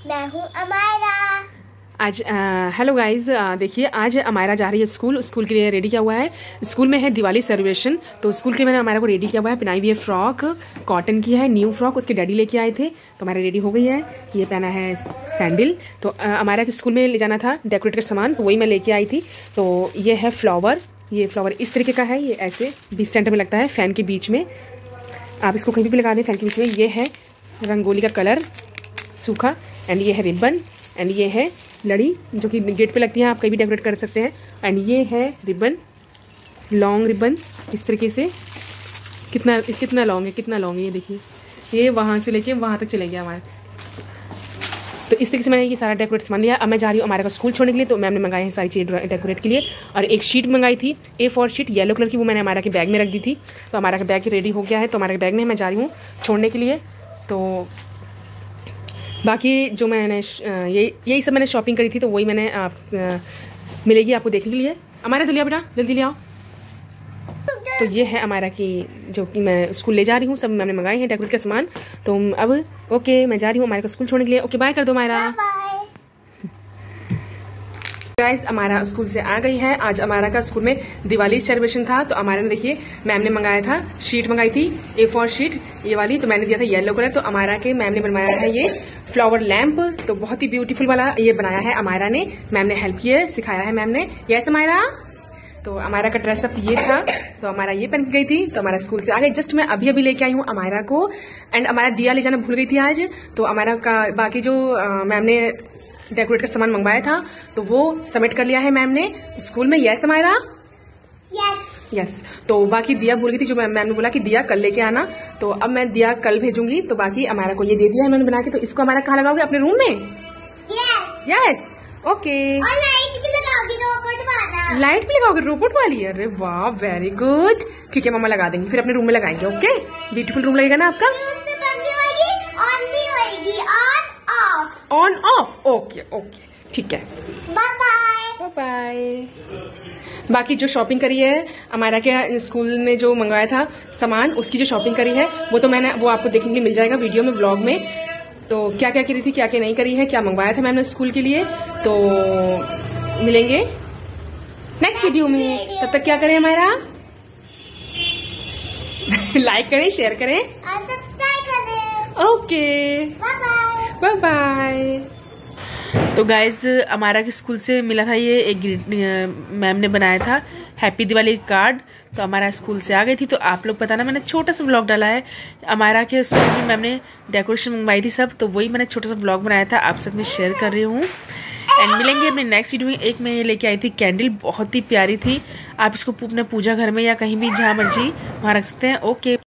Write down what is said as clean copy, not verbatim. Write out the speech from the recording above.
मैं हूँ अमायरा। आज हेलो गाइज, देखिए आज अमायरा जा रही है स्कूल के लिए रेडी किया हुआ है। स्कूल में है दिवाली सेलिब्रेशन, तो स्कूल के मैंने अमायरा को रेडी किया हुआ है। पहनाई हुई है फ्रॉक, कॉटन की है, न्यू फ्रॉक, उसके डैडी लेके आए थे तो हमारा रेडी हो गई है। ये पहना है सैंडल। तो अमायरा के स्कूल में ले जाना था डेकोरेट का सामान, तो वही मैं लेके आई थी। तो ये है फ्लावर, ये फ्लावर इस तरीके का है, ये ऐसे 20 सेंटर में लगता है फैन के बीच में, आप इसको कहीं भी लगा दें फैन के बीच में। ये है रंगोली का कलर सूखा, एंड ये है रिबन, एंड ये है लड़ी जो कि गेट पे लगती है, आप कहीं भी डेकोरेट कर सकते हैं। एंड ये है रिबन, लॉन्ग रिबन इस तरीके से। कितना लॉन्ग है, ये देखिए, ये वहाँ से लेके वहाँ तक चले गया हमारे। तो इस तरीके से मैंने ये सारा डेकोरेट सामान लिया। अब मैं जा रही हूँ हमारे का स्कूल छोड़ने के लिए। तो मैम ने मंगाई है सारी चीज़ें डेकोरेट के लिए, और एक शीट मंगाई थी A4 शीट येलो कलर की, वो मैंने हमारा के बैग में रख दी थी। तो हमारा का बैग रेडी हो गया है, तो हमारे बैग में मैं जा रही हूँ छोड़ने के लिए। तो बाकी जो मैंने यही सब मैंने शॉपिंग करी थी, तो वही मैंने मिलेगी आपको देखने के लिए। हमारा जल्दी आओ बेटा, जल्दी ले आओ। तो ये है हमारा की जो कि मैं स्कूल ले जा रही हूँ, सब मैंने मंगाए हैं डेकोरेट का सामान। तो अब ओके, मैं जा रही हूँ हमारे को स्कूल छोड़ने के लिए। ओके बाय कर दो हमारा। गाइस हमारा स्कूल से आ गई है। आज हमारा का स्कूल में दिवाली सेलिब्रेशन था, तो हमारे ने देखिए मैम ने मंगाया था, शीट मंगाई थी A4 शीट ये वाली, तो मैंने दिया था येलो कलर। तो हमारा के मैम ने बनवाया था ये फ्लावर लैंप, तो बहुत ही ब्यूटीफुल वाला ये बनाया है हमारा ने। मैम ने हेल्प किया, सिखाया है मैम ने। यस हमारा। तो हमारा का ड्रेसअप ये था, तो हमारा ये पहन गई थी। तो हमारा स्कूल से आ गई, जस्ट मैं अभी लेके आई हूँ हमारा को। एंड हमारा दिया ले जाना भूल गई थी आज, तो हमारा का बाकी जो मैम ने डेकोरेट का सामान मंगवाया था, तो वो सबमिट कर लिया है मैम ने स्कूल में। यस हमारा। यस। तो बाकी दिया भूल गई थी, जो मैम ने बोला कि दिया कल लेके आना, तो अब मैं दिया कल भेजूंगी। तो बाकी हमारा को ये दे दिया है मैंने बना के। तो इसको हमारा कहाँ लगाओगे, अपने रूम में? Yes okay. लाइट भी लगाओगे रोबोट वाली? अरे वाह वेरी गुड, ठीक है मम्मा लगा देंगे, फिर अपने रूम में लगाएंगे। ओके ब्यूटीफुल रूम लगेगा ना आपका। ऑन ऑफ ओके ठीक है। Bye bye. बाकी जो शॉपिंग करी है हमारा के स्कूल में, जो मंगवाया था सामान, उसकी जो शॉपिंग करी है वो आपको देखने के लिए मिल जाएगा वीडियो में, व्लॉग में। तो क्या क्या करी थी, क्या क्या नहीं करी है, क्या मंगवाया था मैंने स्कूल के लिए, तो मिलेंगे नेक्स्ट वीडियो में। तब तक क्या करें हमारा लाइक करें, शेयर करें, सब्सक्राइब करें। Okay bye bye. तो गाइज हमारा के स्कूल से मिला था ये एक मैम ने बनाया था हैप्पी दिवाली कार्ड, तो हमारा स्कूल से आ गई थी। तो आप लोग पता ना, मैंने छोटा सा व्लॉग डाला है। हमारा के स्कूल में मैम ने डेकोरेशन मंगवाई थी सब, तो वही मैंने छोटा सा व्लॉग बनाया था, आप सब में शेयर कर रही हूँ। एंड मिलेंगे अपने नेक्स्ट वीडियो में। एक मैं ये लेके आई थी कैंडल, बहुत ही प्यारी थी। आप इसको अपने पूजा घर में या कहीं भी जहाँ मर्जी वहाँ रख सकते हैं। ओके।